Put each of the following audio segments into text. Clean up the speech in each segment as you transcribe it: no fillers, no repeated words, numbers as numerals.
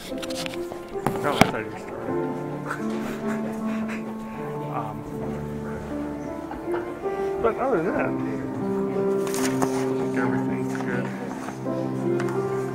No, I thought you started. But other than that, I think everything's good.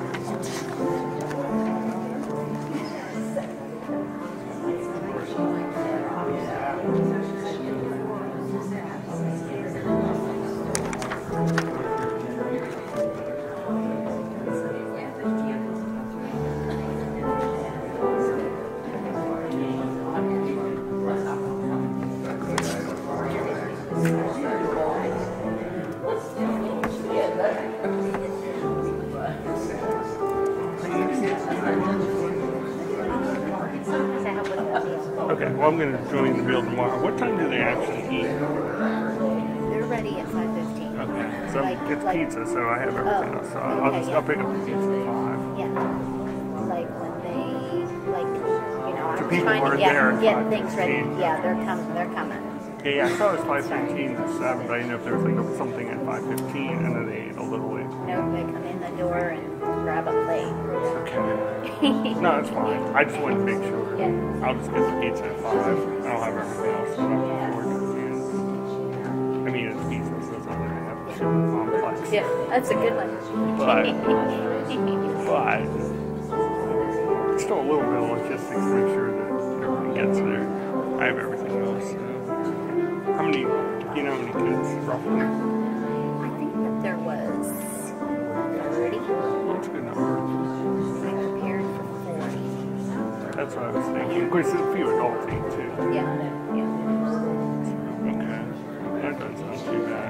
Okay, well I'm going to join the meal tomorrow. What time do they actually eat? They're ready at 5:15. Okay, so it's pizza, so I have everything else. So I'll pick up the pizza at 5. Yeah, like when they, I'm So people trying are to there at get things ready. 5:15. Yeah, they're coming. Yeah, I thought it was 5:15 to 7, but I didn't know if there was like something at 5:15 and then they ate a little late. No, they come in the door and grab a plate. Okay. No, it's fine. I just wanted to make sure. Yeah. I'll just get the pizza at 5. I'll have everything else set up before it comes in. I mean, it's pizza, so it's not like I have to super complex. Yeah, that's a good one. But still a little bit of logistics to make sure that everything gets there. I have everything else. So. How many, do you know how many kids, roughly? I think that there was 30. That's a good number. I prepared for 40. That's what I was thinking. Of course, there's a few adults eat too. Yeah, yeah. Okay. That doesn't sound too bad.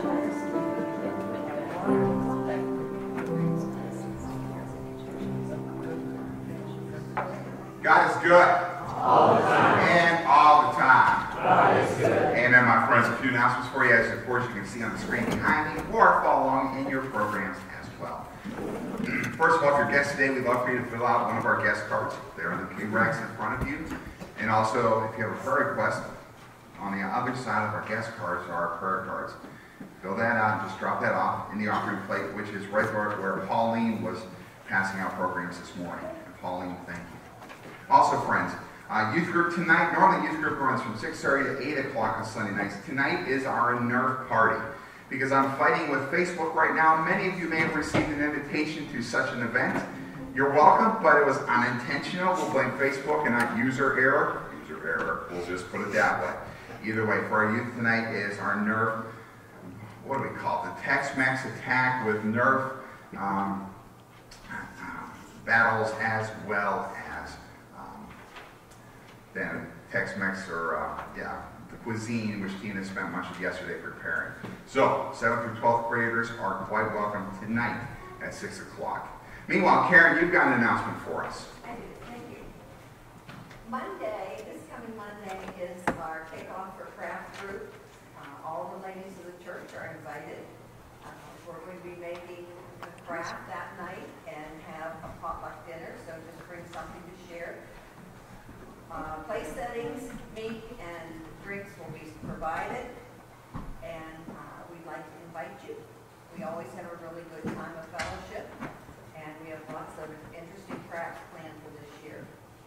God is good. All the time. And all the time. God is good. Amen, my friends. A few announcements for you. As of course you can see on the screen behind me, or follow along in your programs as well. First of all, if you're a guest today, we'd love for you to fill out one of our guest cards. They're on the pew racks in front of you. And also, if you have a prayer request, on the other side of our guest cards are our prayer cards. Fill that out and just drop that off in the offering plate, which is right where Pauline was passing out programs this morning. And Pauline, thank you. Also, friends, youth group tonight. Normally, youth group runs from 6:30 to 8 o'clock on Sunday nights. Tonight is our Nerf party. Because I'm fighting with Facebook right now. Many of you may have received an invitation to such an event. You're welcome, but it was unintentional. We'll blame Facebook and not user error. User error, we'll just put it that way. Either way, for our youth tonight is our Nerf, what do we call it? The Tex-Mex attack with Nerf battles, as well as then Tex-Mex or, the cuisine, which Tina spent much of yesterday preparing. So, 7th through 12th graders are quite welcome tonight at 6 o'clock. Meanwhile, Karen, you've got an announcement for us. I do, thank you. Monday, this coming Monday, is our kickoff for craft group. All the ladies of the church are invited. We're going to be making a craft that night and have a potluck dinner, so just bring something to share. Place settings, meat, and drinks will be provided, and we'd like to invite you. We always have a really good time of fellowship, and we have lots of interesting crafts planned for this year.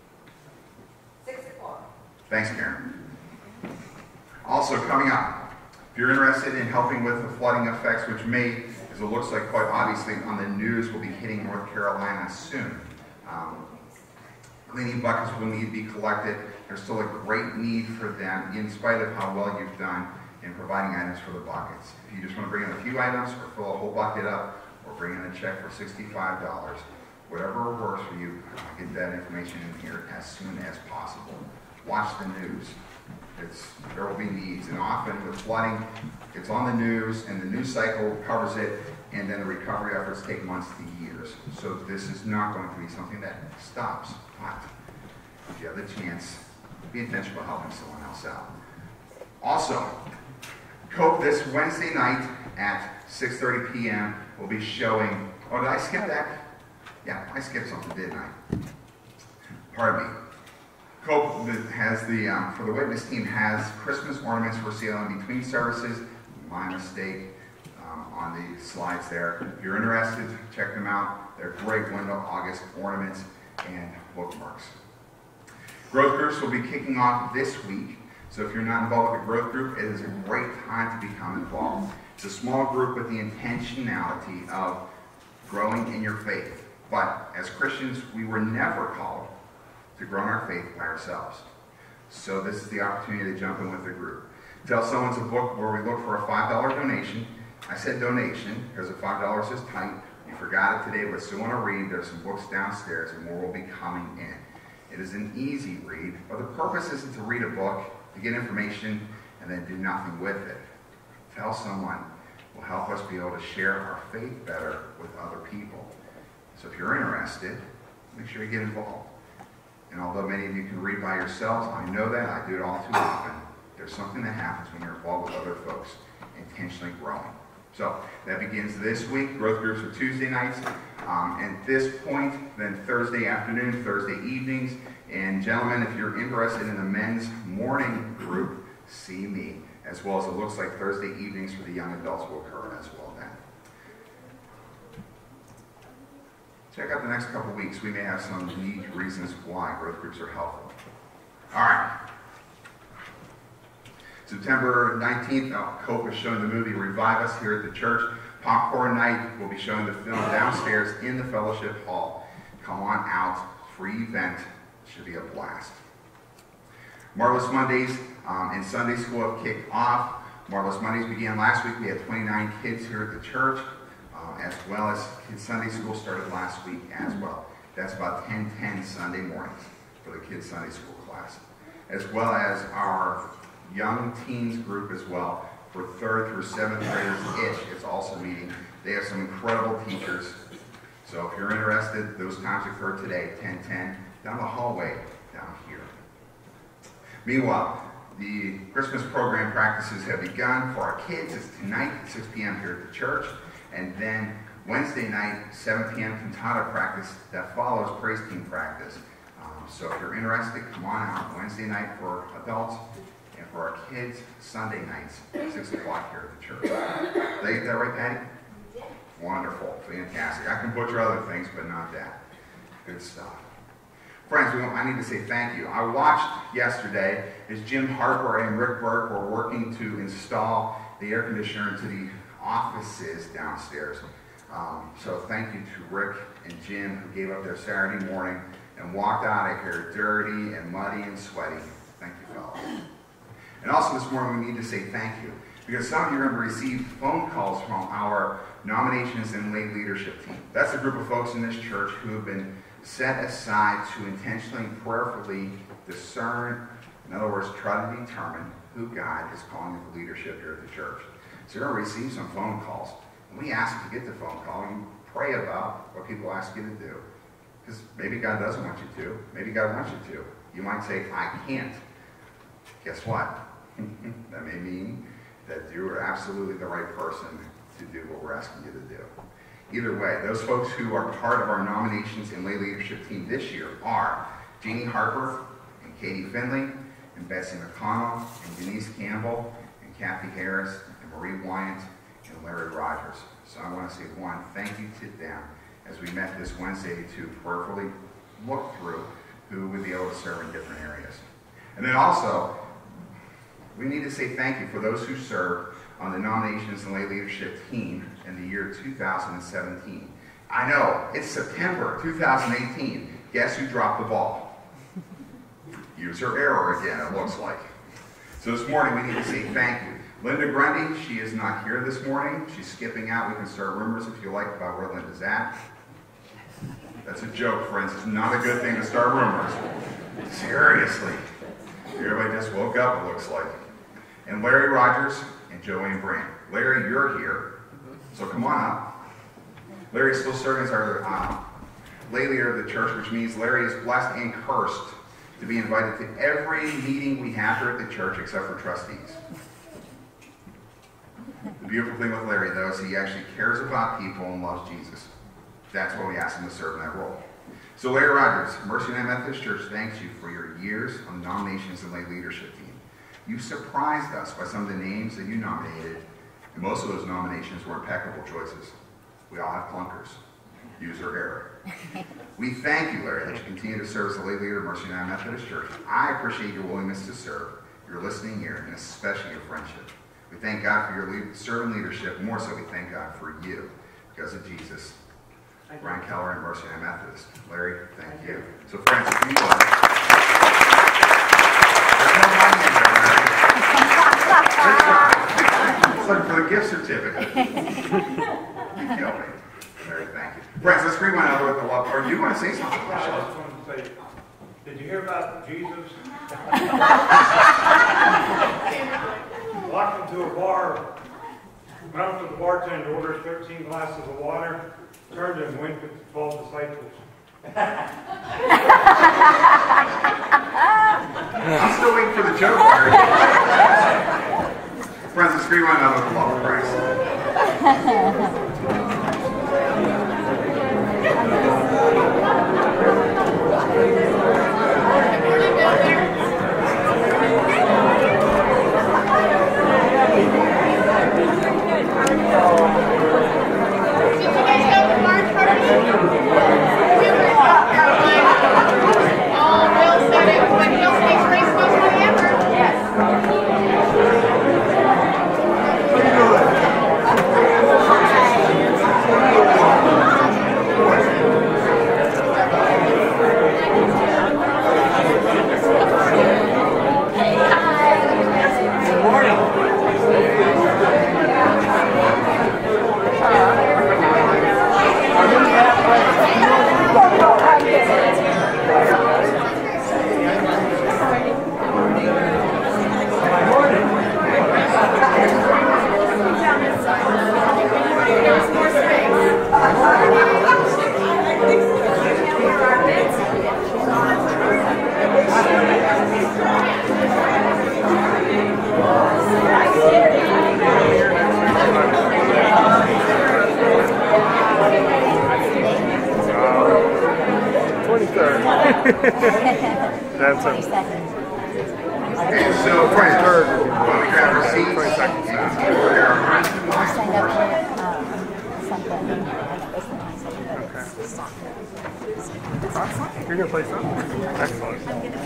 6 o'clock. Thanks, Karen. Also, coming up, if you're interested in helping with the flooding effects, which may, as it looks like quite obviously on the news, will be hitting North Carolina soon. Cleaning buckets will need to be collected. There's still a great need for them, in spite of how well you've done in providing items for the buckets. If you just want to bring in a few items, or fill a whole bucket up, or bring in a check for $65, whatever works for you, get that information in here as soon as possible. Watch the news. There will be needs, and often with flooding, it's on the news, and the news cycle covers it, and then the recovery efforts take months to years. So this is not going to be something that stops. But if you have the chance, be intentional about helping someone else out. Also, Cope this Wednesday night at 6:30 p.m. will be showing, oh, did I skip that? Yeah, I skipped something, didn't I? Pardon me. Cope has for the witness team, has Christmas ornaments for sale in between services. My mistake on the slides there. If you're interested, check them out. They're great window August ornaments. and bookmarks. Growth groups will be kicking off this week, so if you're not involved with a growth group, it is a great time to become involved. It's a small group with the intentionality of growing in your faith. But as Christians, we were never called to grow in our faith by ourselves. So this is the opportunity to jump in with the group. Tell someone's a book where we look for a $5 donation. I said donation because the $5 is tight. You forgot it today, but still want to read. There's some books downstairs and more will be coming in. It is an easy read, but the purpose isn't to read a book, to get information, and then do nothing with it. Tell someone will help us be able to share our faith better with other people. So if you're interested, make sure you get involved. And although many of you can read by yourselves, I know that, I do it all too often, there's something that happens when you're involved with other folks, intentionally growing. So that begins this week. Growth groups are Tuesday nights. At this point, then Thursday afternoon, Thursday evenings. And gentlemen, if you're interested in the men's morning group, see me. As well as it looks like Thursday evenings for the young adults will occur as well then. Check out the next couple weeks. We may have some neat reasons why growth groups are helpful. All right. September 19th, Cope is showing the movie Revive Us here at the church. Popcorn night, will be showing the film downstairs in the fellowship hall. Come on out, free event, should be a blast. Marvelous Mondays and Sunday school have kicked off. Marvelous Mondays began last week. We had 29 kids here at the church, as well as Kids Sunday School started last week as well. That's about 10:10 Sunday mornings for the Kids Sunday School class, as well as our young teens group as well. For 3rd through 7th graders-ish, it's also meeting. They have some incredible teachers. So if you're interested, those times occur today, 10:10, down the hallway down here. Meanwhile, the Christmas program practices have begun for our kids. It's tonight at 6 p.m. here at the church. And then Wednesday night, 7 p.m. cantata practice that follows praise team practice. So if you're interested, come on out Wednesday night for adults. And for our kids, Sunday nights, 6 o'clock here at the church. Did I get that right, Patty? Yeah. Wonderful. Fantastic. I can butcher other things, but not that. Good stuff. Friends, I need to say thank you. I watched yesterday as Jim Harper and Rick Burke were working to install the air conditioner into the offices downstairs. So thank you to Rick and Jim who gave up their Saturday morning and walked out of here dirty and muddy and sweaty. Thank you, fellas. And also this morning we need to say thank you, because some of you are going to receive phone calls from our nominations and lay leadership team. That's a group of folks in this church who have been set aside to intentionally and prayerfully discern, in other words, try to determine who God is calling to leadership here at the church. So you're going to receive some phone calls. And we ask you to get the phone call and pray about what people ask you to do. Because maybe God doesn't want you to. Maybe God wants you to. You might say, I can't. Guess what? That may mean that you are absolutely the right person to do what we're asking you to do. Either way, those folks who are part of our nominations and lay leadership team this year are Jeannie Harper and Katie Finley and Betsy McConnell and Denise Campbell and Kathy Harris and Marie Wyant and Larry Rogers. So I want to say one, thank you to them as we met this Wednesday to prayerfully look through who would be able to serve in different areas. And then also, we need to say thank you for those who served on the nominations and lay leadership team in the year 2017. I know, it's September 2018. Guess who dropped the ball? User error again, it looks like. So this morning we need to say thank you. Linda Grundy, she is not here this morning. She's skipping out. We can start rumors if you like about where Linda's at. That's a joke, friends. It's not a good thing to start rumors. Seriously. Everybody just woke up, it looks like. And Larry Rogers and Joanne Brand. Larry, you're here, so come on up. Larry's still serving as our lay leader of the church, which means Larry is blessed and cursed to be invited to every meeting we have here at the church except for trustees. The beautiful thing with Larry, though, is he actually cares about people and loves Jesus. That's why we asked him to serve in that role. So Larry Rogers, Mercy Night Methodist Church, thanks you for your years on the nominations and lay leadership team. You surprised us by some of the names that you nominated, and most of those nominations were impeccable choices. We all have clunkers. User error. We thank you, Larry, that you continue to serve as the lay leader of Mercy United Methodist Church. I appreciate your willingness to serve, your listening ear, and especially your friendship. We thank God for your servant leadership. More so, we thank God for you because of Jesus. Brian Keller and Mercy United Methodist. Larry, thank you. So, friends, if you will, there's no money in there, Larry. It's looking for the gift certificate. You killed me. Larry, thank you. Friends, let's greet one another with the love. Or you want to say something? I just wanted to say, did you hear about Jesus? Walked into a bar, went up to the bartender, orders 13 glasses of water, turned and winked at the 12 disciples. I'm still waiting for the joke, Larry. Friends, let's greet one another with the love of Christ. That's a... Okay, so friends, while we grab our seats, prepare our hearts and minds for worship. You're going to play something? Excellent.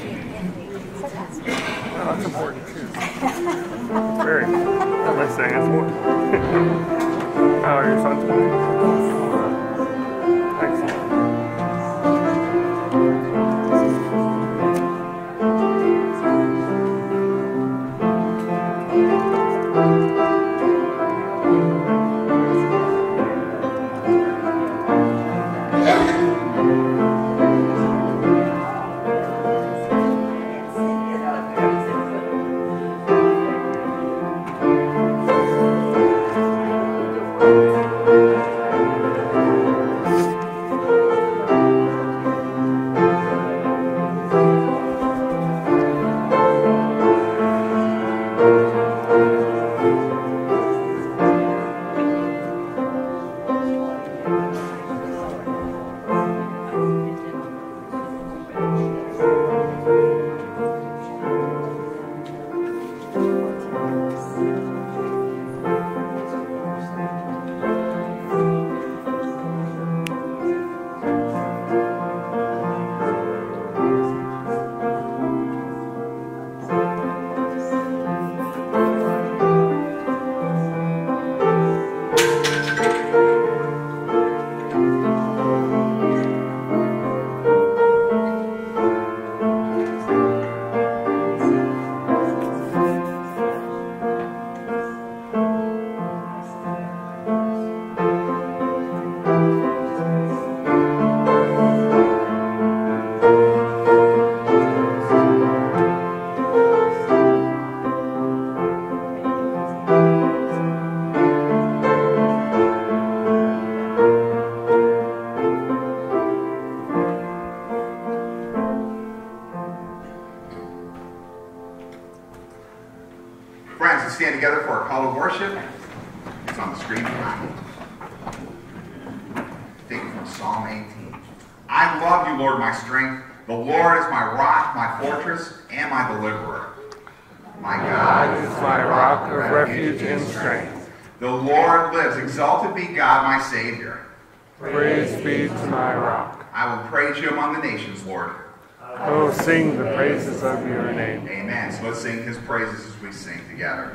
Oh, that's important too. Very. Am I saying it's more? Oh, your son's playing? Excellent. Friends, let's stand together for our call of worship. It's on the screen behind me. Taken from Psalm 18. I love you, Lord, my strength. The Lord is my rock, my fortress, and my deliverer. My God is my rock of refuge and strength. The Lord lives. Exalted be God, my Savior. Praise be to my rock. I will praise you among the nations, Lord. I will sing the praises of your name. Amen. So let's sing his praises as we sing together.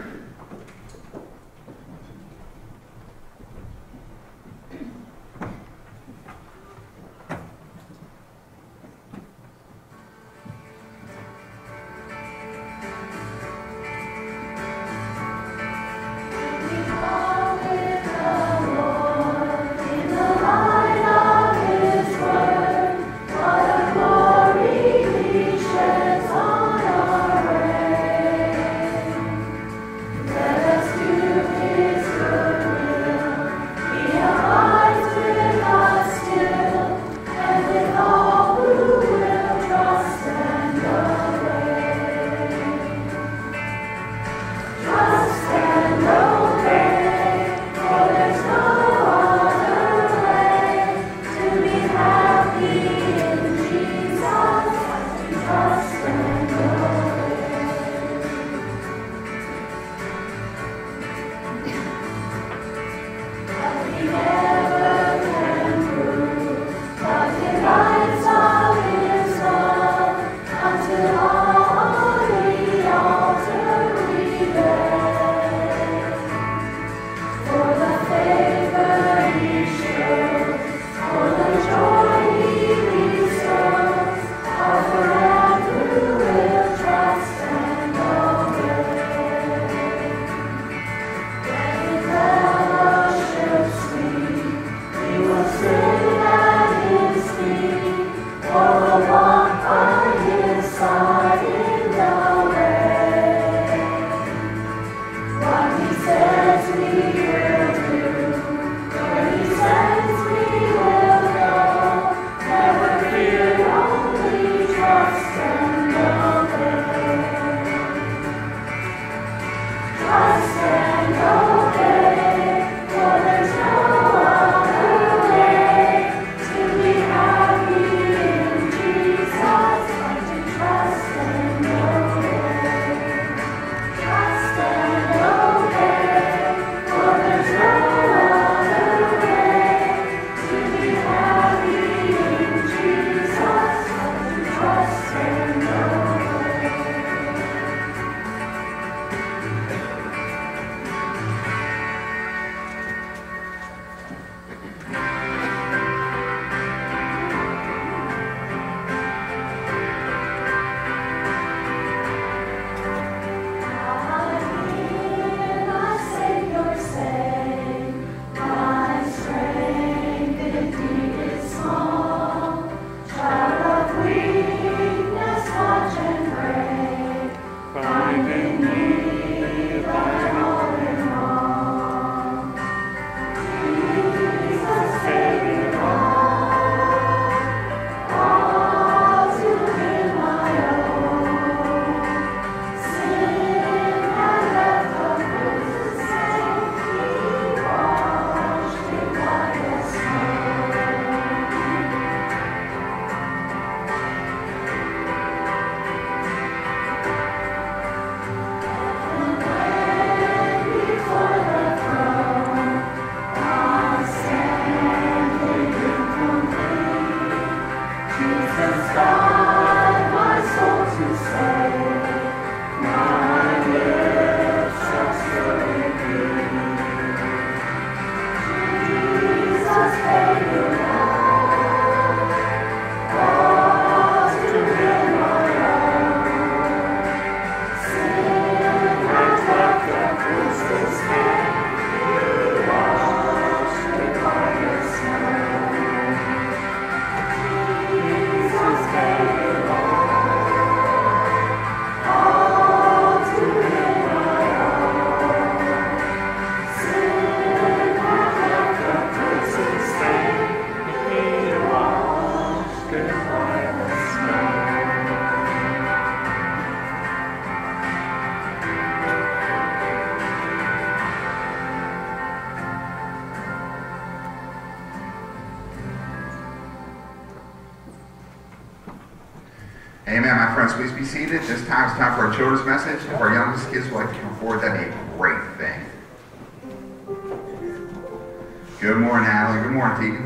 Amen, my friends. Please be seated. This time is time for our children's message. If our youngest kids would like to come forward, that'd be a great thing. Good morning, Natalie. Good morning, Tegan.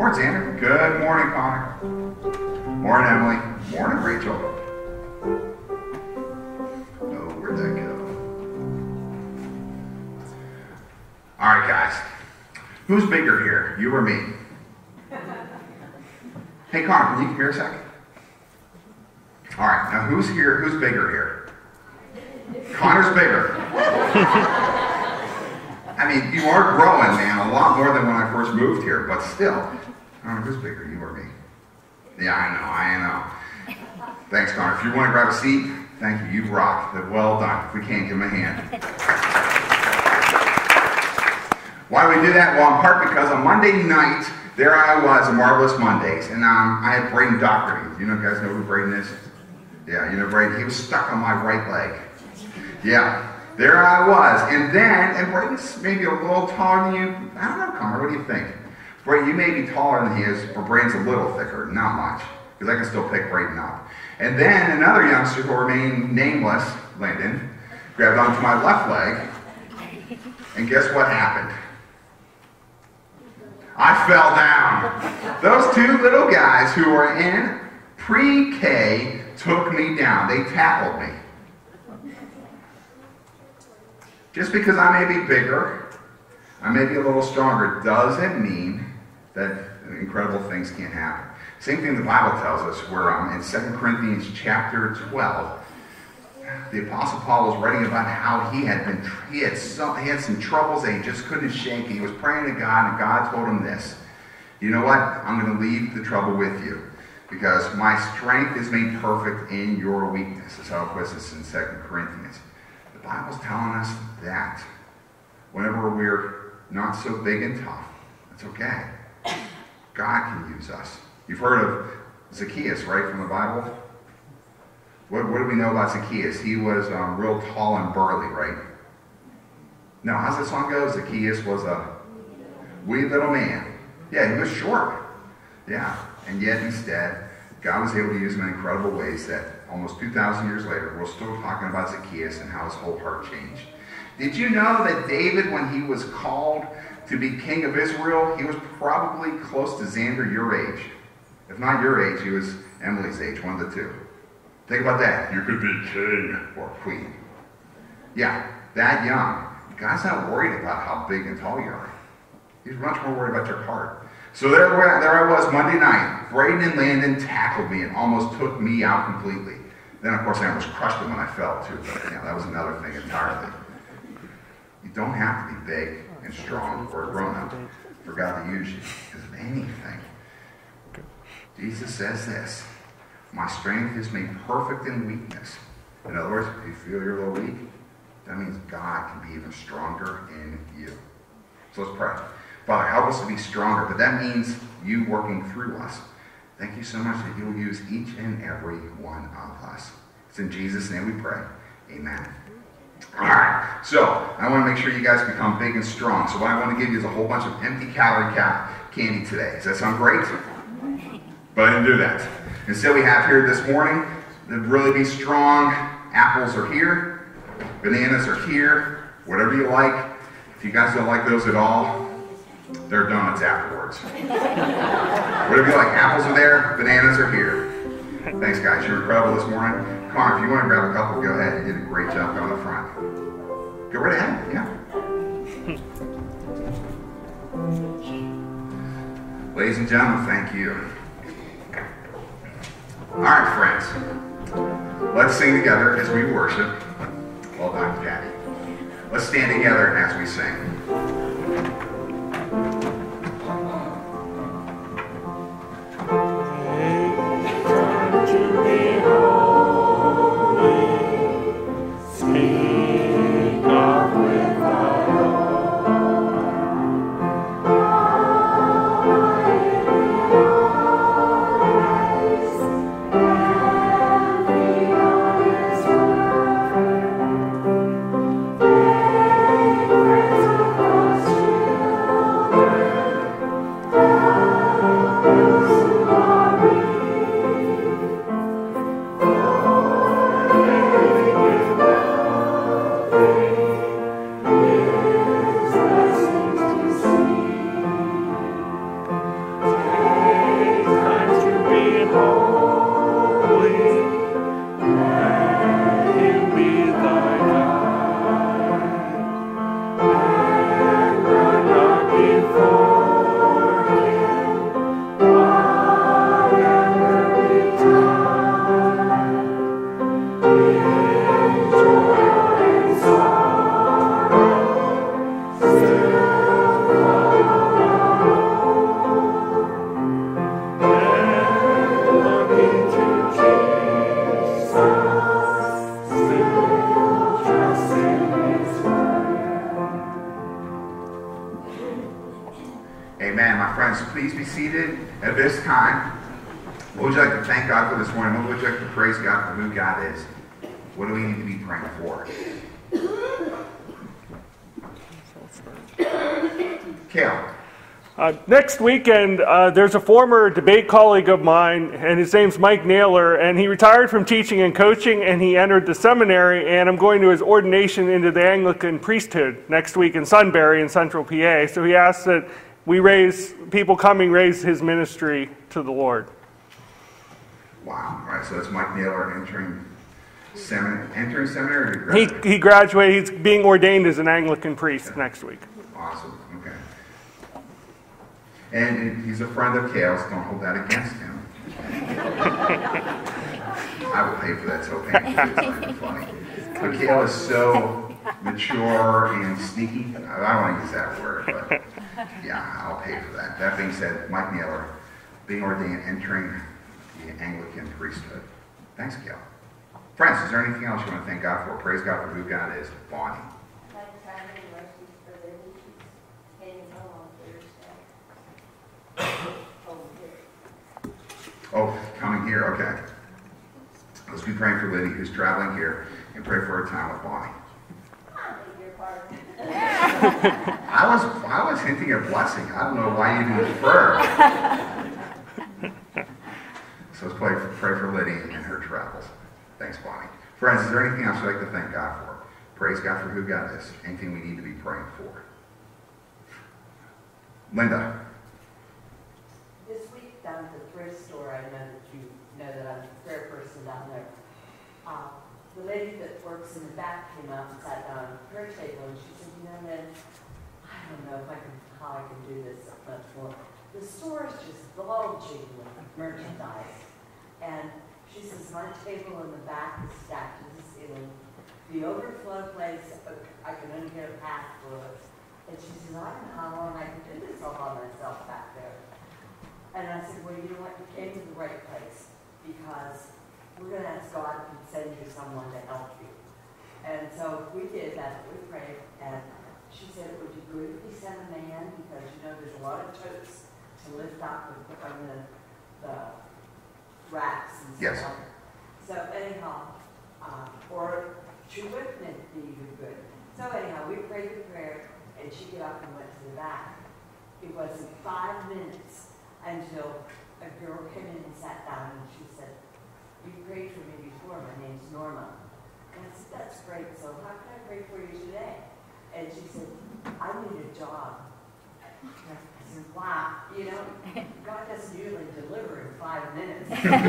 Morning, Xander. Good morning, Connor. Morning, Emily. Morning, Rachel. Oh, where'd that go? All right, guys. Who's bigger here, you or me? Hey, Connor, can you come here a second? All right, now who's here? Who's bigger here? Connor's bigger. I mean, you are growing, man, a lot more than when I first moved here, but still. I don't know, who's bigger, you or me? Yeah, I know. Thanks, Connor. If you want to grab a seat, thank you. You rock. Well done. If we can't, give him a hand. Why do we do that? Well, in part because on Monday night, there I was, a Marvelous Mondays, and I had Braden doctored me. You guys know who Braden is? Yeah, you know Braden? He was stuck on my right leg. Yeah, there I was. And Braden's maybe a little taller than you. I don't know, Connor, what do you think? Braden, you may be taller than he is, but Braden's a little thicker, not much, because I can still pick Braden up. And then another youngster who remained nameless, Landon, grabbed onto my left leg, and guess what happened? I fell down. Those two little guys who were in pre-K took me down. They tackled me. Just because I may be bigger, I may be a little stronger, doesn't mean that incredible things can't happen. Same thing the Bible tells us, where in 2 Corinthians chapter 12, the Apostle Paul was writing about how he had some troubles that he just couldn't shake. He was praying to God, and God told him this: you know what? I'm going to leave the trouble with you, because my strength is made perfect in your weakness. That's how it puts us in 2 Corinthians. The Bible's telling us that whenever we're not so big and tough, that's okay. God can use us. You've heard of Zacchaeus, right, from the Bible? What do we know about Zacchaeus? He was real tall and burly, right? Now, how's that song go? Zacchaeus was a wee little man. Yeah, he was short. Yeah, and yet instead, God was able to use him in incredible ways that almost 2,000 years later, we're still talking about Zacchaeus and how his whole heart changed. Did you know that David, when he was called to be king of Israel, he was probably close to Xander, your age? If not your age, he was Emily's age, one of the two. Think about that. You could be king or queen. Yeah, that young. God's not worried about how big and tall you are. He's much more worried about your heart. So there I was Monday night. Braden and Landon tackled me and almost took me out completely. Then, of course, I almost crushed him when I fell, too. But yeah, that was another thing entirely. You don't have to be big and strong or a grown-up for God to use you. Because of anything. Jesus says this: my strength is made perfect in weakness. In other words, if you feel you're a little weak, that means God can be even stronger in you. So let's pray. Father, help us to be stronger, but that means you working through us. Thank you so much that you will use each and every one of us. It's in Jesus' name we pray. Amen. All right, so I want to make sure you guys become big and strong. So what I want to give you is a whole bunch of empty calorie candy today. Does that sound great? But I didn't do that. Instead, we have here this morning, to really be strong, apples are here, bananas are here, whatever you like. If you guys don't like those at all, they're donuts afterwards. Whatever you like, apples are there, bananas are here. Thanks, guys. You were incredible this morning. Connor, if you want to grab a couple, go ahead. You did a great job on the front. Go right ahead, yeah. Ladies and gentlemen, thank you. All right, friends. Let's sing together as we worship. Well done, Patty. Let's stand together as we sing. holy, let him be thy guide, and run not before him, whatever betide, in joy and sorrow, still Amen. My friends, please be seated at this time. What would you like to thank God for this morning? What would you like to praise God for who God is? What do we need to be praying for? Kale. Next weekend, there's a former debate colleague of mine, and his name's Mike Naylor, and he retired from teaching and coaching, and he entered the seminary, and I'm going to his ordination into the Anglican priesthood next week in Sunbury in central PA. So he asked that we raise his ministry to the Lord. Wow. All right, so that's Mike Naylor entering seminary? Or He graduated. He's being ordained as an Anglican priest next week. Awesome. Okay. And he's a friend of Kale's. Don't hold that against him. I would pay for that so painfully. It's not even funny. But Kale is so mature and sneaky. I don't want to use that word, but yeah, I'll pay for that. That being said, Mike Naylor, being ordained, entering the Anglican priesthood. Thanks, Kale. Friends, is there anything else you want to thank God for? Praise God for who God is. Bonnie. Like traveling mercies for living. She's heading home on Thursday. Oh, coming here, okay. Let's be praying for Liddy, who's traveling here, and pray for her time with Bonnie. I was hinting at blessing. I don't know why you didn't defer. So let's pray for Liddy and her travels. Thanks, Bonnie. Friends, is there anything else you'd like to thank God for? Praise God for who God is. Anything we need to be praying for? Linda. This week down at the thrift store, I know that you know that I'm a prayer person down there. The lady that works in the back came out and sat down at the prayer table, and she said, you know, Lynn, I don't know how I can do this much more. The store is just bulging with merchandise. And she says, my table in the back is stacked to the ceiling. The overflow place, I can only get a path through it. And she says, I don't know how long I can do this all by myself back there. And I said, well, you know what? You came to the right place, because we're going to ask God to send you someone to help you. And so we did that. We prayed, and she said it would be good if we sent a man, because, you know, there's a lot of totes to lift up and put on the racks and stuff. Yes. So anyhow, or two women be even good. So anyhow, we prayed the prayer, and she got up and went to the back. It wasn't 5 minutes until a girl came in and sat down, and she said, you prayed for me before, my name's Norma. And I said, that's great, so how can I pray for you today? And she said, I need a job. I said, wow, you know, God doesn't usually deliver in 5 minutes.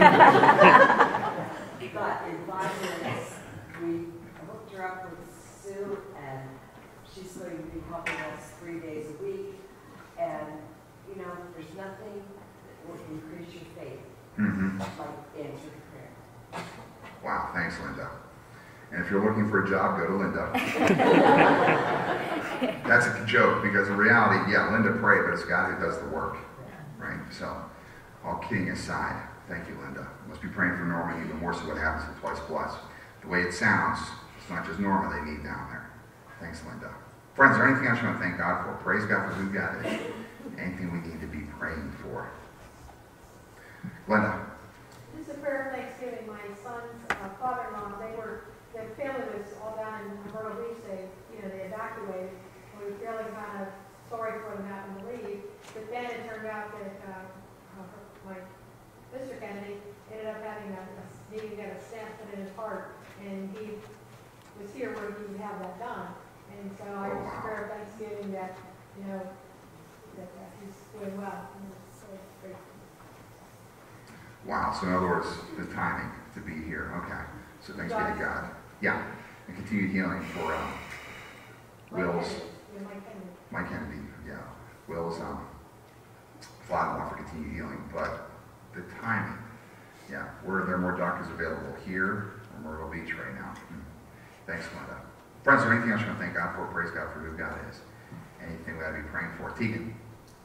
But in 5 minutes, we hooked her up with Sue, and she's going to be helping us 3 days a week. And, you know, there's nothing that will increase your faith like answered prayer. Wow, thanks, Linda. And if you're looking for a job, go to Linda. That's a joke, because in reality, yeah, Linda prayed, but it's God who does the work, right? So, all kidding aside, thank you, Linda. Must be praying for Norma even more, so what happens with Twice Plus. The way it sounds, it's not just Norma they need down there. Thanks, Linda. Friends, is there anything else you want to thank God for? Praise God for who God is. Anything we need to be praying for? Linda. This is a prayer of Thanksgiving. My son's father-in-law, their family was all down in Myrtle Beach. They evacuated. We were feeling kind of sorry for them having to leave. But then it turned out that my Mr. Kennedy ended up needing to get a stent put in his heart, and he was here where he would have that done. And so I just prayer of Thanksgiving that he's doing well. And it's so great. Wow, so in other words, the timing to be here. Okay, so thanks be to God. Yeah, and continued healing for Will's, Mike Kennedy, yeah. Will's father-in-law for continued healing, but the timing, yeah, were there more doctors available here or Myrtle Beach right now? Thanks, Linda. Friends, is there anything else you want to thank God for? Praise God for who God is. Anything we ought to be praying for? Tegan.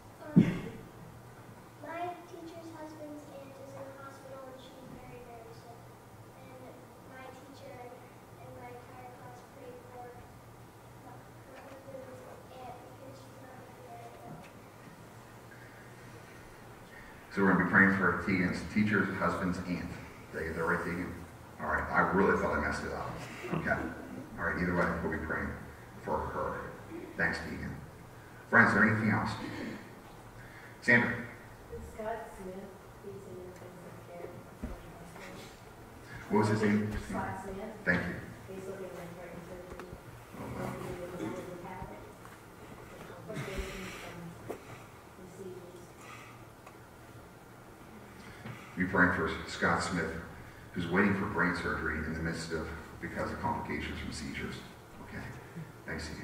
My teacher's husband's aunt is in the hospital and she's very, very sick. And my teacher and my entire class prayed for her husband's aunt because she's not very well. So we're going to be praying for Tegan's teacher's husband's aunt. Did I get that right, Tegan? All right. I really thought I messed it up. Okay. All right. Either way, we'll be praying for her. Thanks, Tegan. Friends, is there anything else? Sandra. Scott Smith, he's in intensive care. What was his name? Scott Smith. Thank you. He's looking at brain surgery. Oh, wow. We're praying for Scott Smith, who's waiting for brain surgery in the midst of, because of complications from seizures. Okay. Thanks again.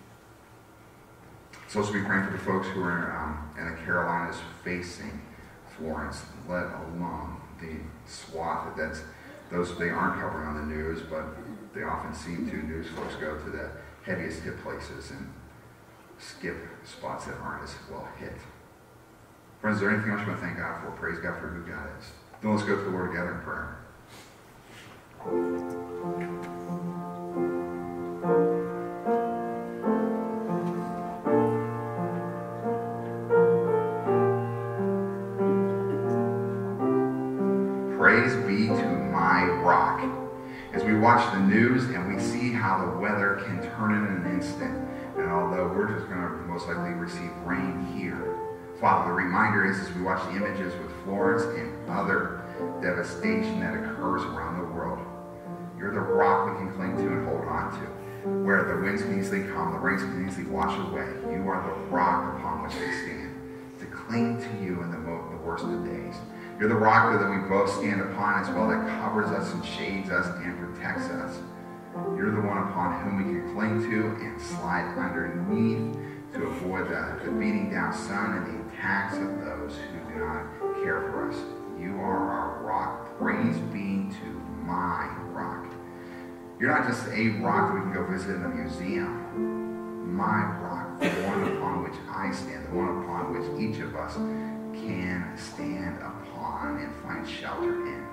So also be praying for the folks who are in the Carolinas facing Florence, let alone the swath that's those they aren't covering on the news, but they often seem to. News folks go to the heaviest hit places and skip spots that aren't as well hit. Friends, is there anything else you want to thank God for? Praise God for who God is. Then let's go to the Lord together in prayer. Praise be to my rock. As we watch the news and we see how the weather can turn in an instant, and although we're just going to most likely receive rain here, Father, the reminder is as we watch the images with Florence and other devastation that occurs around the world, you're the rock we can cling to and hold on to. Where the winds can easily come, the rains can easily wash away. You are the rock upon which we stand, to cling to you in the worst of days. You're the rock that we both stand upon as well, that covers us and shades us and protects us. You're the one upon whom we can cling to and slide underneath to avoid the beating down sun and the attacks of those who do not care for us. You are our rock. Praise be to my rock. You're not just a rock that we can go visit in a museum. My rock, the one upon which I stand, the one upon which each of us can stand upon and find shelter in.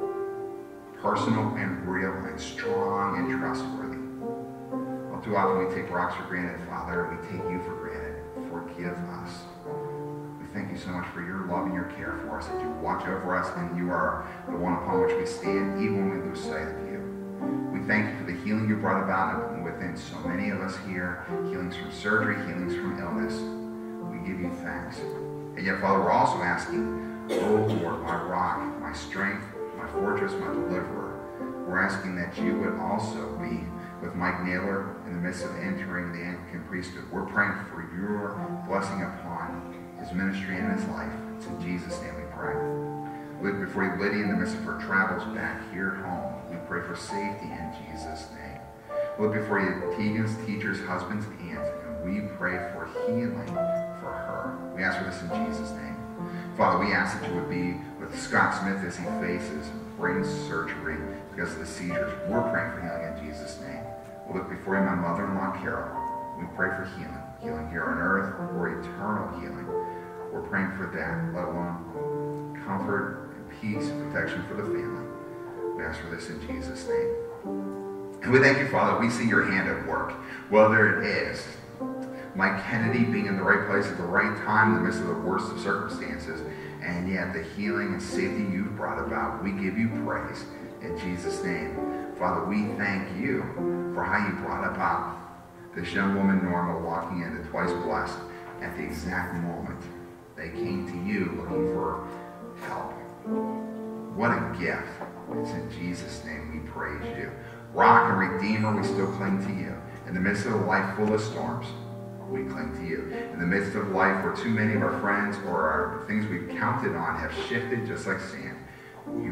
Personal and real and strong and trustworthy. Well, too often we take rocks for granted, Father, and we take you for granted. Forgive us. We thank you so much for your love and your care for us, that you watch over us and you are the one upon which we stand, even when we lose sight of you. We thank you for the healing you brought about within so many of us here, healings from surgery, healings from illness. We give you thanks. And yet, Father, we're also asking, oh Lord, my rock, my strength, my fortress, my deliverer. We're asking that you would also be with Mike Naylor in the midst of entering the Anglican priesthood. We're praying for your blessing upon his ministry and his life. It's in Jesus' name we pray. Live before you, Lydia, in the midst of her travels back here home. We pray for safety in Jesus' name. Live before you, Tegan's teacher's husband's aunt, and we pray for healing for her. We ask for this in Jesus' name. Father, we ask that you would be with Scott Smith as he faces brain surgery because of the seizures. We're praying for healing in Jesus' name. We'll look before you, my mother-in-law, Carol. We pray for healing. Healing here on earth or eternal healing. We're praying for that, let alone comfort and peace and protection for the family. We ask for this in Jesus' name. And we thank you, Father, we see your hand at work. Whether it is Mike Kennedy being in the right place at the right time in the midst of the worst of circumstances, and yet the healing and safety you've brought about, we give you praise in Jesus' name. Father, we thank you for how you brought about this young woman, Norma, walking into Twice Blessed at the exact moment they came to you looking for help. What a gift. It's in Jesus' name we praise you. Rock and Redeemer, we still cling to you. In the midst of a life full of storms, we cling to you. In the midst of life where too many of our friends or our things we've counted on have shifted just like sand,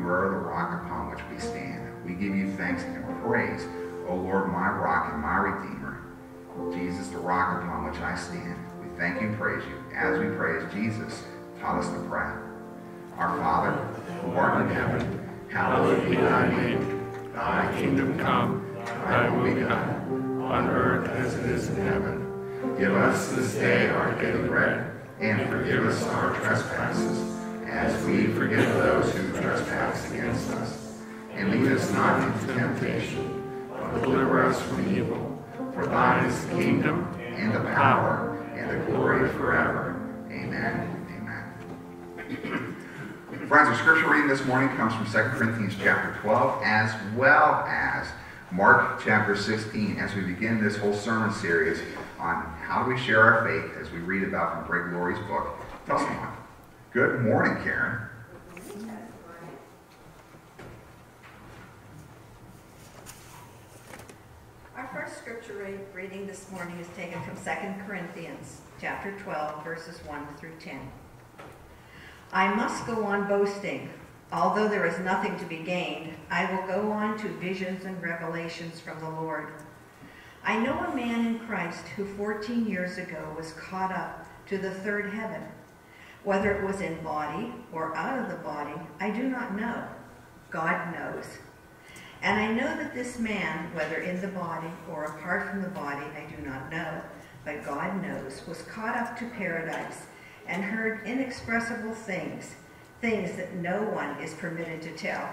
are the rock upon which we stand. We give you thanks and praise, O Lord, my rock and my redeemer. Jesus, the rock upon which I stand. We thank you and praise you as we pray as Jesus taught us to pray. Our Father, who art in heaven, hallowed be thy name. Thy kingdom come, thy will be done, on earth as it is in heaven. Give us this day our daily bread, and forgive us our trespasses, as we forgive those who trespass against us. And lead us not into temptation, but deliver us from evil. For thine is the kingdom, and the power, and the glory forever. Amen. Amen. Friends, our scripture reading this morning comes from 2 Corinthians chapter 12, as well as Mark chapter 16, as we begin this whole sermon series on how do we share our faith as we read about from Greg Laurie's book, Testimony. Good morning, Karen. Our first scripture reading this morning is taken from 2 Corinthians chapter 12, verses 1 through 10. I must go on boasting. Although there is nothing to be gained, I will go on to visions and revelations from the Lord. I know a man in Christ who 14 years ago was caught up to the third heaven. Whether it was in body or out of the body, I do not know. God knows. And I know that this man, whether in the body or apart from the body, I do not know, but God knows, was caught up to paradise and heard inexpressible things, things that no one is permitted to tell.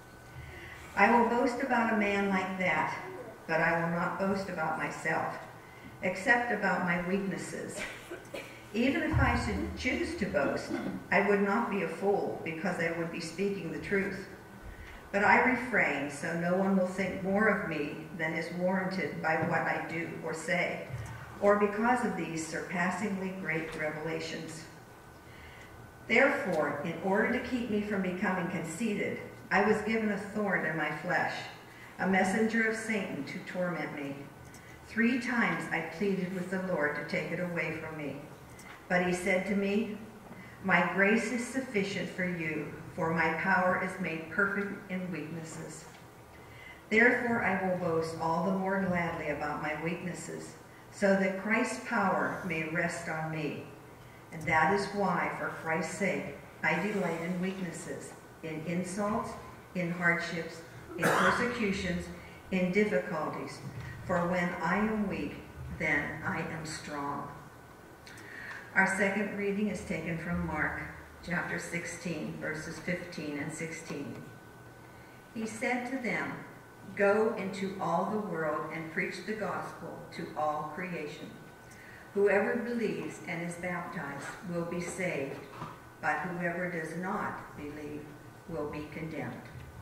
I will boast about a man like that, but I will not boast about myself, except about my weaknesses. Even if I should choose to boast, I would not be a fool, because I would be speaking the truth. But I refrain, so no one will think more of me than is warranted by what I do or say, or because of these surpassingly great revelations. Therefore, in order to keep me from becoming conceited, I was given a thorn in my flesh, a messenger of Satan to torment me. 3 times I pleaded with the Lord to take it away from me. But he said to me, my grace is sufficient for you, for my power is made perfect in weaknesses. Therefore I will boast all the more gladly about my weaknesses, so that Christ's power may rest on me. And that is why, for Christ's sake, I delight in weaknesses, in insults, in hardships, in persecutions, in difficulties. For when I am weak, then I am strong. Our second reading is taken from Mark chapter 16, verses 15 and 16. He said to them, go into all the world and preach the gospel to all creation. Whoever believes and is baptized will be saved, but whoever does not believe will be condemned.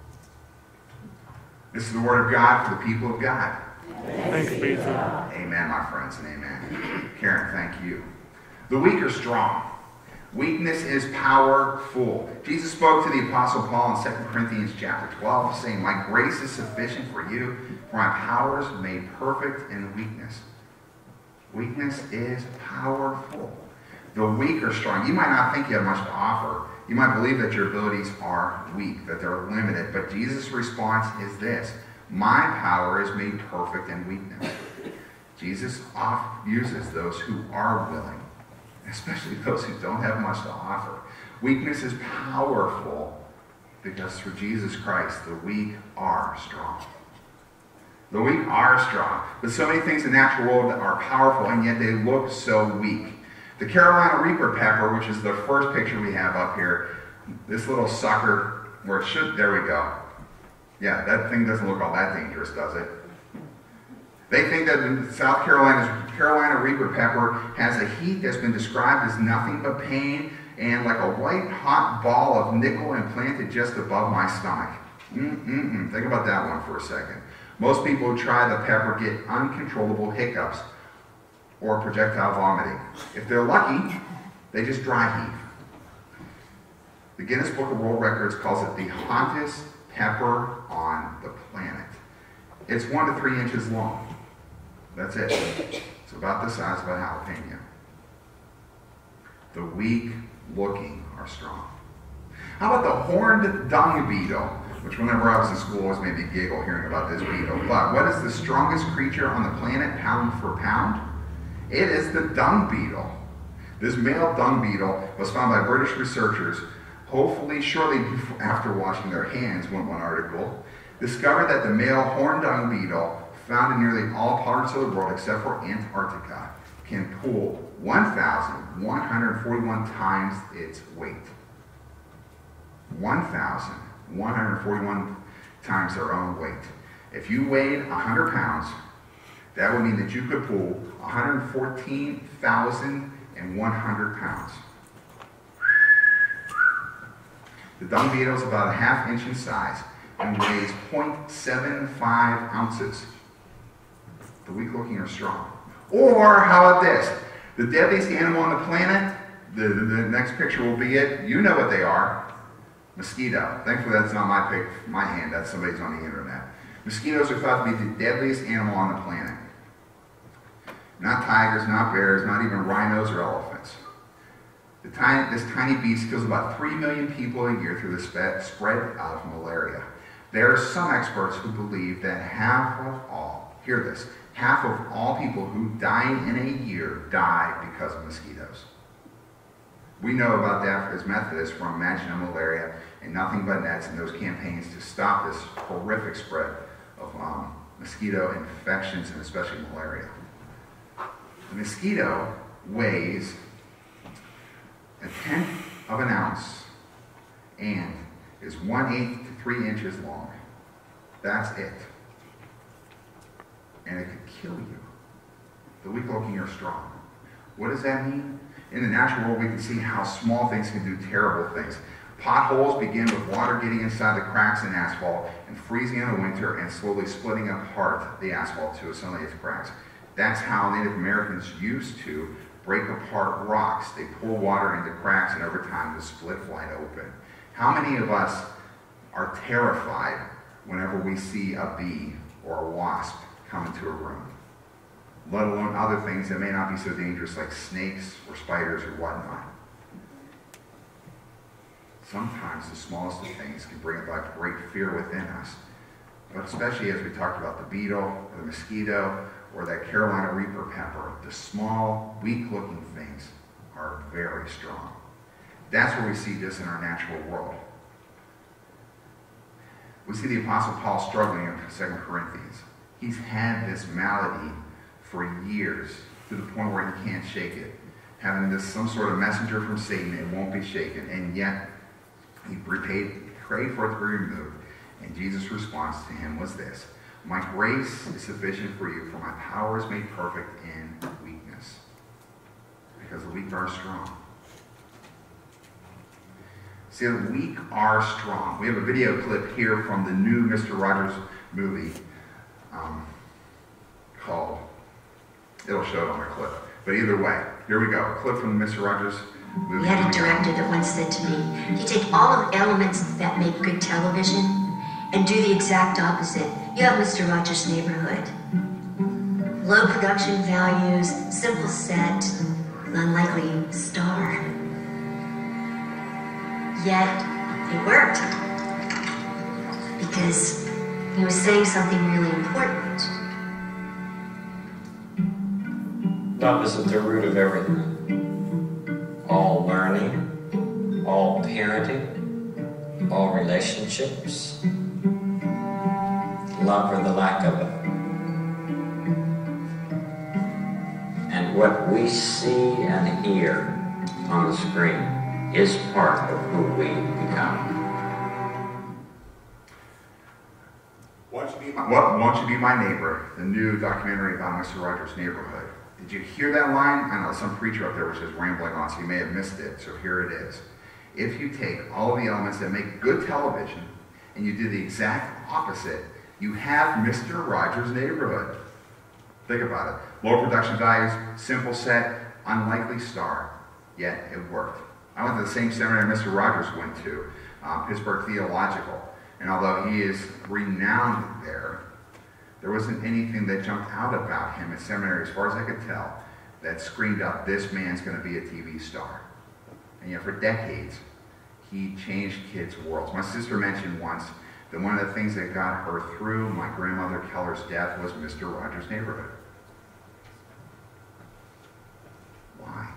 This is the word of God for the people of God. Thanks be to God. Amen, my friends, and amen. Karen, thank you. The weak are strong. Weakness is powerful. Jesus spoke to the Apostle Paul in 2 Corinthians chapter 12, saying, my grace is sufficient for you, for my power is made perfect in weakness. Weakness is powerful. The weak are strong. You might not think you have much to offer. You might believe that your abilities are weak, that they're limited. But Jesus' response is this: my power is made perfect in weakness. Jesus often uses those who are willing, especially those who don't have much to offer. Weakness is powerful because through Jesus Christ, the weak are strong. The weak are strong. But so many things in the natural world are powerful, and yet they look so weak. The Carolina Reaper pepper, which is the first picture we have up here, this little sucker, where it should, there we go. Yeah, that thing doesn't look all that dangerous, does it? They think that in South Carolina's Carolina Reaper pepper has a heat that's been described as nothing but pain and like a white hot ball of nickel implanted just above my stomach. Think about that one for a second. Most people who try the pepper get uncontrollable hiccups or projectile vomiting. If they're lucky, they just dry heave. The Guinness Book of World Records calls it the hottest pepper on the planet. It's 1 to 3 inches long. That's it. It's about the size of a jalapeno. The weak looking are strong. How about the horned dung beetle, which whenever I was in school always made me giggle hearing about this beetle. But what is the strongest creature on the planet pound for pound? It is the dung beetle. This male dung beetle was found by British researchers, hopefully shortly after washing their hands, one article, discovered that the male horned dung beetle, found in nearly all parts of the world except for Antarctica, can pull 1,141 times its weight. 1,141 times their own weight. If you weighed 100 pounds, that would mean that you could pull 114,100 pounds. The dung beetle is about a ½ inch in size and weighs 0.75 ounces. The weak looking are strong. Or how about this? The deadliest animal on the planet, the next picture will be it. You know what they are. Mosquito. Thankfully that's not my hand, that's somebody's on the internet. Mosquitoes are thought to be the deadliest animal on the planet. Not tigers, not bears, not even rhinos or elephants. This tiny beast kills about 3 million people a year through the spread of malaria. There are some experts who believe that half of all people who die in a year die because of mosquitoes. We know about that as Methodists from Imagine Malaria and Nothing But Nets and those campaigns to stop this horrific spread of mosquito infections and especially malaria. The mosquito weighs 1/10 of an ounce and is 1/8 to 3 inches long. That's it. And it could kill you. The weak looking are strong. What does that mean? In the natural world, we can see how small things can do terrible things. Potholes begin with water getting inside the cracks in asphalt and freezing in the winter and slowly splitting apart the asphalt to assimilate its cracks. That's how Native Americans used to break apart rocks. They pour water into cracks and over time the split wide open. How many of us are terrified whenever we see a bee or a wasp come into a room? Let alone other things that may not be so dangerous like snakes or spiders or whatnot. Sometimes the smallest of things can bring about great fear within us, but especially as we talked about the beetle or the mosquito or that Carolina Reaper pepper, the small, weak-looking things are very strong. That's where we see this in our natural world. We see the Apostle Paul struggling in 2 Corinthians. He's had this malady for years to the point where he can't shake it. Having this some sort of messenger from Satan, it won't be shaken. And yet, he prayed for it to be removed. And Jesus' response to him was this: "My grace is sufficient for you, for my power is made perfect in weakness." Because the weak are strong. See, the weak are strong. We have a video clip here from the new Mr. Rogers movie called, it'll show it on the clip. But either way, here we go. A clip from the Mr. Rogers movie. We had a director that once said to me, you take all of the elements that make good television and do the exact opposite. You have Mr. Rogers' Neighborhood. Low production values, simple set, unlikely star. Yet, it worked. Because he was saying something really important. Love is at the root of everything. All learning, all parenting, all relationships, love or the lack of it. And what we see and hear on the screen is part of who we become. Won't You Be My Neighbor, the new documentary about Mr. Rogers' Neighborhood. Did you hear that line? I know some preacher up there was just rambling on, so you may have missed it, so here it is. If you take all of the elements that make good television and you do the exact opposite, you have Mr. Rogers' Neighborhood. Think about it. Low production values, simple set, unlikely star, yet it worked. I went to the same seminary Mr. Rogers went to, Pittsburgh Theological, and although he is renowned there wasn't anything that jumped out about him at seminary, as far as I could tell, that screamed out, this man's going to be a TV star. And yet for decades, He changed kids' worlds. My sister mentioned once that one of the things that got her through my grandmother Keller's death was Mr. Rogers' Neighborhood. Why?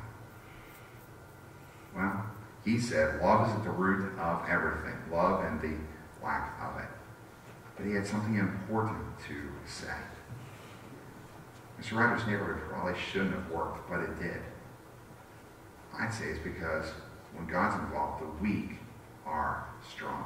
Well, he said love is at the root of everything. Love and the lack of it. But he had something important to say. Mr. Rogers' Neighborhood probably shouldn't have worked, but it did. I'd say it's because when God's involved, the weak are strong.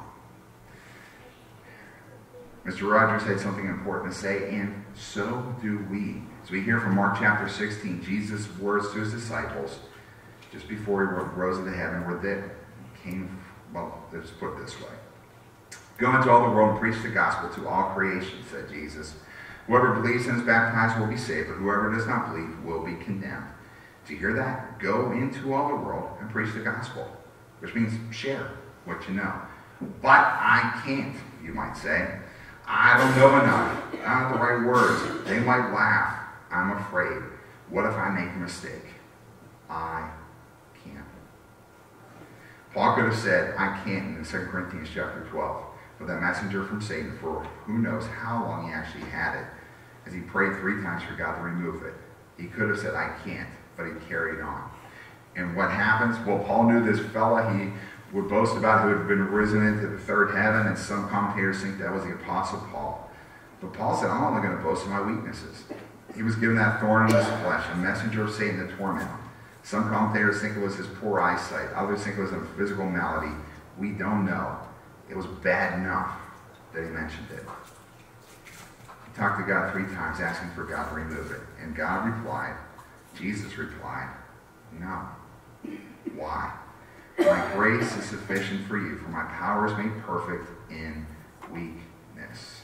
Mr. Rogers had something important to say, and so do we. As we hear from Mark chapter 16, Jesus' words to his disciples, just before he rose into heaven, were that came, well, let's put it this way. Go into all the world and preach the gospel to all creation, said Jesus. Whoever believes and is baptized will be saved, but whoever does not believe will be condemned. Do you hear that? Go into all the world and preach the gospel, which means share what you know. But I can't, you might say. I don't know enough. I don't have the right words. They might laugh. I'm afraid. What if I make a mistake? I can't. Paul could have said, I can't in 2 Corinthians chapter 12. But that messenger from Satan, for who knows how long he actually had it, as he prayed 3 times for God to remove it. He could have said, I can't, but he carried on. And what happens? Well, Paul knew this fella he would boast about who had been risen into the third heaven, and some commentators think that was the Apostle Paul. But Paul said, I'm only going to boast in my weaknesses. He was given that thorn in his flesh, a messenger of Satan to torment him. Some commentators think it was his poor eyesight. Others think it was a physical malady. We don't know. It was bad enough that he mentioned it. He talked to God 3 times asking for God to remove it. And God replied, Jesus replied, no. Why? My grace is sufficient for you, for my power is made perfect in weakness.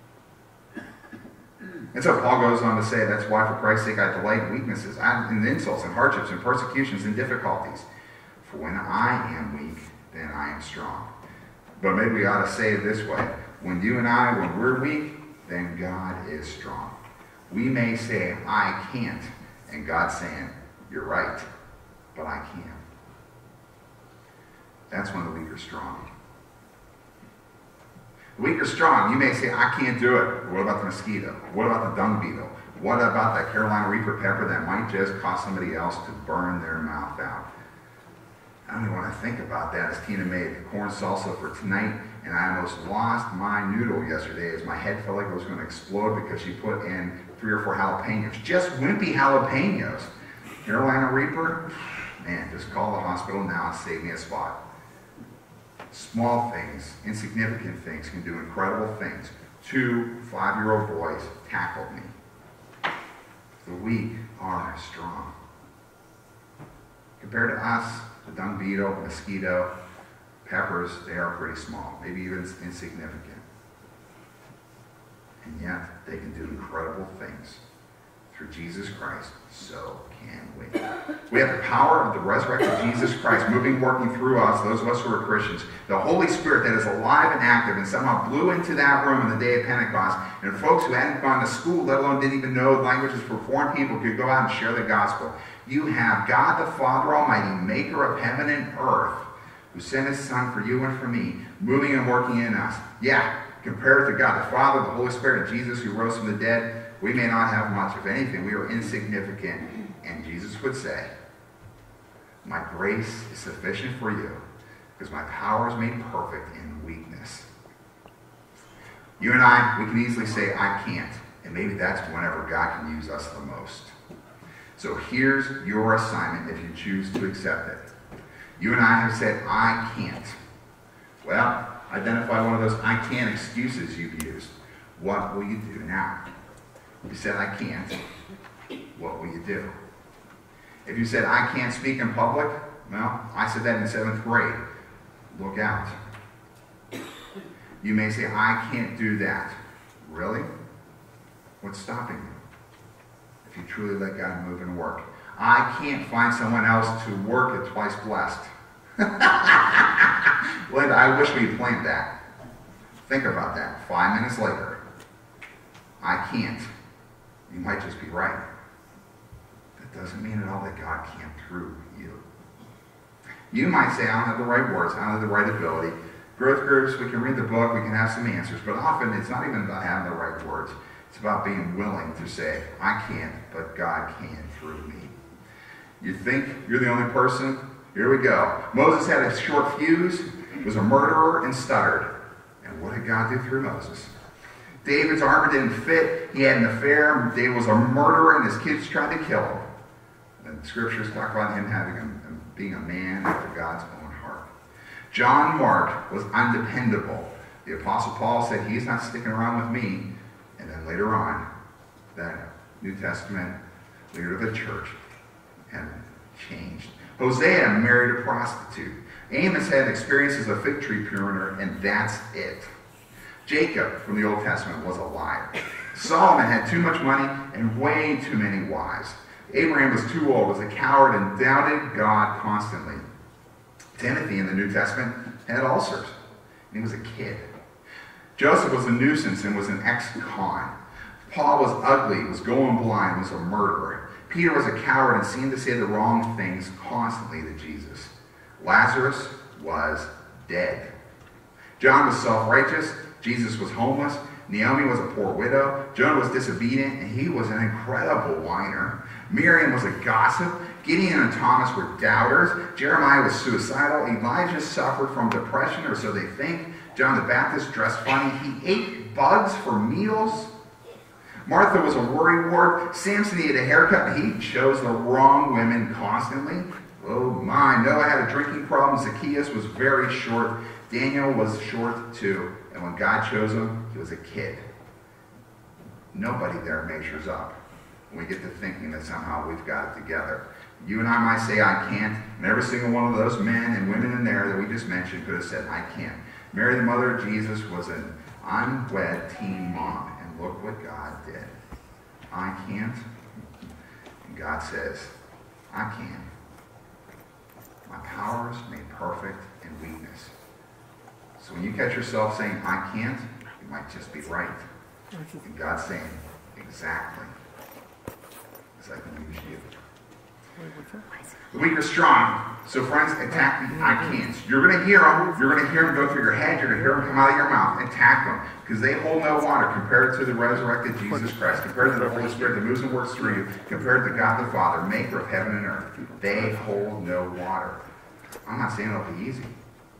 And so Paul goes on to say, that's why for Christ's sake I delight in weaknesses, in insults and hardships and persecutions and difficulties. For when I am weak, then I am strong. But maybe we ought to say it this way. When you and I, when we're weak, then God is strong. We may say, I can't, and God's saying, you're right, but I can. That's when the weak are strong. The weak are strong. You may say, I can't do it. What about the mosquito? What about the dung beetle? What about that Carolina Reaper pepper that might just cause somebody else to burn their mouth out? I don't even want to think about that as Tina made corn salsa for tonight, and I almost lost my noodle yesterday as my head felt like it was going to explode because she put in 3 or 4 jalapenos. Just wimpy jalapenos. Carolina Reaper? Man, just call the hospital now and save me a spot. Small things, insignificant things can do incredible things. 2 5-year-old boys tackled me. The weak are strong. Compared to us, the dung beetle, the mosquito, peppers, they are pretty small, maybe even insignificant. And yet, they can do incredible things. Through Jesus Christ, so can we. We have the power of the resurrected Jesus Christ moving, working through us, those of us who are Christians. The Holy Spirit that is alive and active and somehow blew into that room on the day of Pentecost. And folks who hadn't gone to school, let alone didn't even know languages for foreign people, could go out and share the gospel. You have God the Father Almighty, maker of heaven and earth, who sent his Son for you and for me, moving and working in us. Yeah, compared to God the Father, the Holy Spirit, and Jesus who rose from the dead, we may not have much. If anything, we are insignificant. And Jesus would say, my grace is sufficient for you because my power is made perfect in weakness. You and I, we can easily say, I can't. And maybe that's whenever God can use us the most. So here's your assignment if you choose to accept it. You and I have said, I can't. Well, identify one of those I can't excuses you've used. What will you do now? You said, I can't. What will you do? If you said, I can't speak in public, well, I said that in 7th grade. Look out. You may say, I can't do that. Really? What's stopping you? If you truly let God move and work. I can't find someone else to work at Twice Blessed. Linda, I wish we'd planned that. Think about that. 5 minutes later. I can't. You might just be right. That doesn't mean at all that God can't through you. You might say, I don't have the right words, I don't have the right ability. Growth groups, we can read the book, we can have some answers, but often it's not even about having the right words. It's about being willing to say, I can't, but God can through me. You think you're the only person? Here we go. Moses had a short fuse, was a murderer, and stuttered. And what did God do through Moses? David's armor didn't fit. He had an affair. David was a murderer, and his kids tried to kill him. And the scriptures talk about him being a man after God's own heart. John Mark was undependable. The Apostle Paul said, he's not sticking around with me. And then later on, that New Testament leader of the church had changed. Hosea married a prostitute. Amos had experiences of fig tree pruner, and that's it. Jacob from the Old Testament was a liar. Solomon had too much money and way too many wives. Abraham was too old, was a coward, and doubted God constantly. Timothy in the New Testament had ulcers, and he was a kid. Joseph was a nuisance and was an ex-con. Paul was ugly, was going blind, was a murderer. Peter was a coward and seemed to say the wrong things constantly to Jesus. Lazarus was dead. John was self-righteous. Jesus was homeless. Naomi was a poor widow. Jonah was disobedient, and he was an incredible whiner. Miriam was a gossip. Gideon and Thomas were doubters. Jeremiah was suicidal. Elijah suffered from depression, or so they think. John the Baptist dressed funny. He ate bugs for meals. Martha was a worrywart. Samson needed a haircut, and he chose the wrong women constantly. Oh my, Noah had a drinking problem. Zacchaeus was very short. Daniel was short too. And when God chose him, he was a kid. Nobody there measures up. We get to thinking that somehow we've got it together. You and I might say, I can't. And every single one of those men and women in there that we just mentioned could have said, I can't. Mary, the mother of Jesus, was an unwed teen mom. And look what God did. I can't. And God says, I can. My power is made perfect in weakness. So when you catch yourself saying, I can't, you might just be right. And God's saying, exactly. Because I can use you. The weak are strong. So friends, attack the I can'ts. You're going to hear them. You're going to hear them go through your head. You're going to hear them come out of your mouth. Attack them. Because they hold no water compared to the resurrected Jesus Christ, compared to the Holy Spirit that moves and works through you, compared to God the Father, maker of heaven and earth. They hold no water. I'm not saying it'll be easy.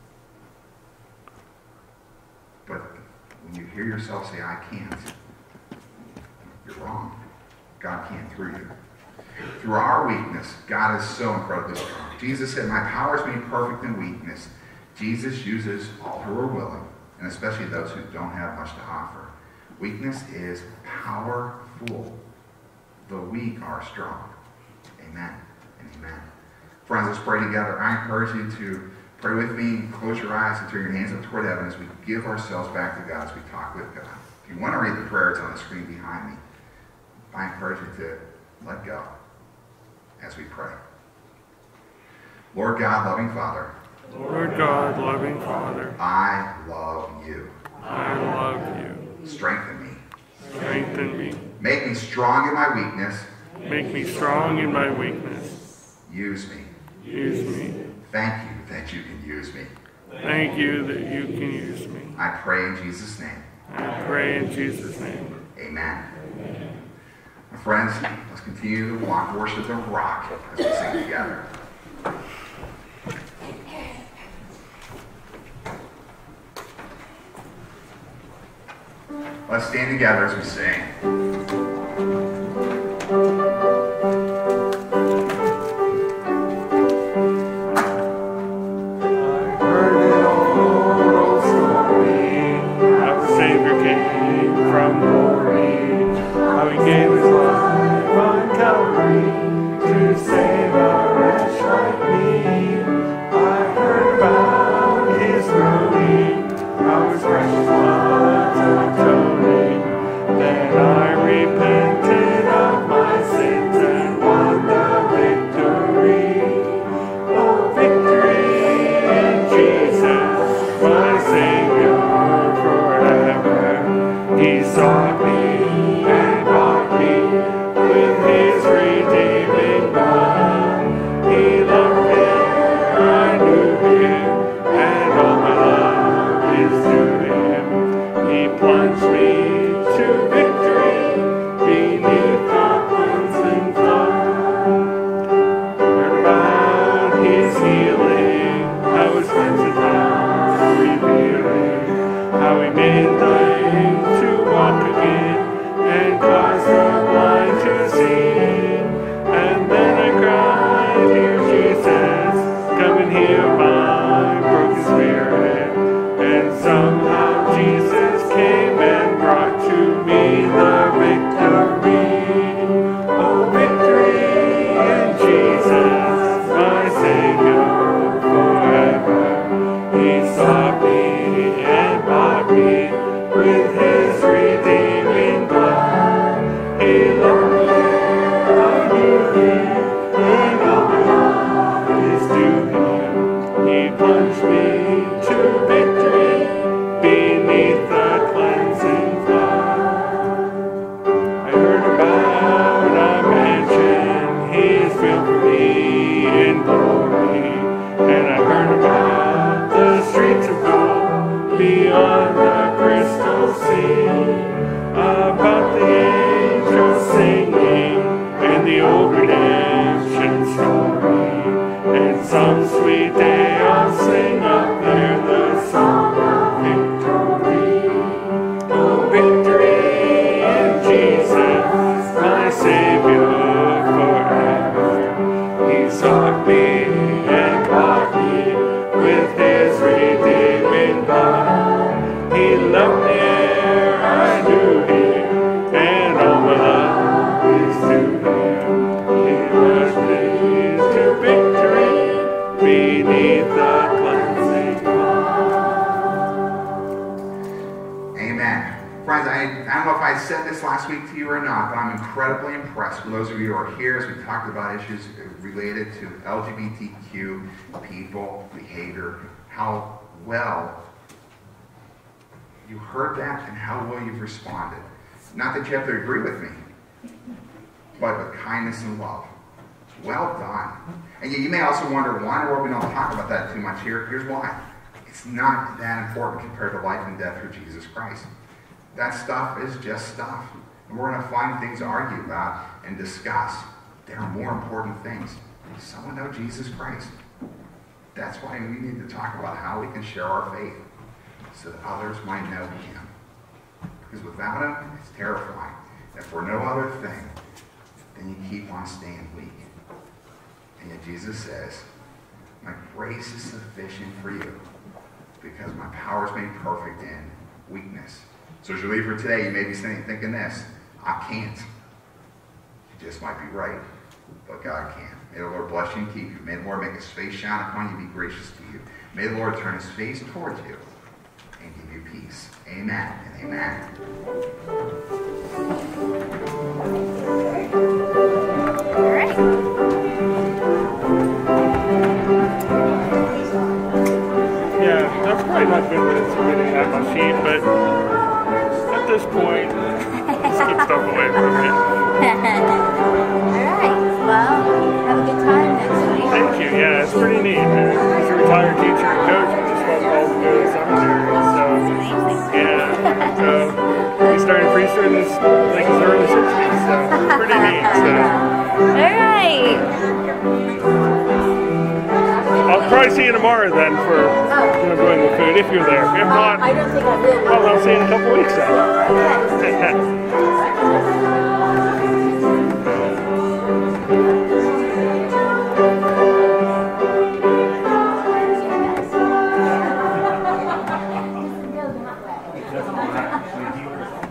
But when you hear yourself say, I can't, you're wrong. God can through you. Through our weakness, God is so incredibly strong. Jesus said, my power is made perfect in weakness. Jesus uses all who are willing, and especially those who don't have much to offer. Weakness is powerful. The weak are strong. Amen and amen. Friends, let's pray together. I encourage you to pray with me, close your eyes and turn your hands up toward heaven as we give ourselves back to God, as we talk with God. If you want to read the prayer, it's on the screen behind me. I encourage you to let go as we pray. Lord God, loving Father. Lord God, loving Father. I love you. I love you. Strengthen me. Strengthen me. Make me strong in my weakness. Make me strong in my weakness. Use me. Use me. Thank you that you can use me. Thank you that you can use me. I pray in Jesus' name. I pray in Jesus' name. Amen. My friends, let's continue to worship the rock as we sing together. Let's stand together as we sing. From glory, how he gave his life on Calvary to save a wretch like me. I heard about his groaning, how his precious blood atoning. Then I plunged me to victory beneath the crimson flood. Heard about his healing, how his cleansing power revealing, how he made the lame to walk again and caused the blind to see. And then I cried, "Dear Jesus, come and heal my broken spirit." And somehow Jesus came and brought to me the victory. Oh, victory in Jesus, my Savior forever. He sought me and bought me with his redeeming blood. He loved me, I knew him, and all my love is to him. He plunged me to victory beneath the cleansing flood. I heard about a mansion he's built for me in glory, and I heard about the streets of gold beyond the crystal sea, about the angels singing and the old redemption story. And some sweet day I'll sing up there the song of victory. Oh, victory in Jesus, my Savior forever. He sought me and bought me with his redeeming blood. He loved me ere I knew him, and all my love is to him. He led me to victory beneath the cleansing flood. Amen. Friends, I don't know if I said this last week to you or not, but I'm incredibly impressed with those of you who are here as we talked about issues related to LGBTQ people, behavior, how well you heard that and how well you've responded. Not that you have to agree with me, but with kindness and love. Well done. And you may also wonder why in the world we don't talk about that too much here. Here's why. It's not that important compared to life and death through Jesus Christ. That stuff is just stuff. And we're going to find things to argue about and discuss. There are more important things. Someone know Jesus Christ. That's why we need to talk about how we can share our faith so that others might know him. Because without him, it's terrifying. If for no other thing, then you keep on staying weak. And yet Jesus says, my grace is sufficient for you because my power is made perfect in weakness. So as you leave for today, you may be thinking this, I can't. You just might be right, but God can. May the Lord bless you and keep you. May the Lord make his face shine upon you and be gracious to you. May the Lord turn his face towards you and give you peace. Amen and amen. All right. Yeah, that's probably not good when it's submitting at my feet, but at this point, just keep stuff away from me. Alright, well, have a good time next week. Thank you, yeah, it's pretty neat. As a retired teacher and coach, I just got called to go to seminary, so, yeah, so we started priesthood in this, like, his early 60s, so pretty neat, so. Alright. I'll probably see you tomorrow then for doing the food, if you're there. If not, I don't think I will. well, I'll see you in a couple weeks then. Go that way.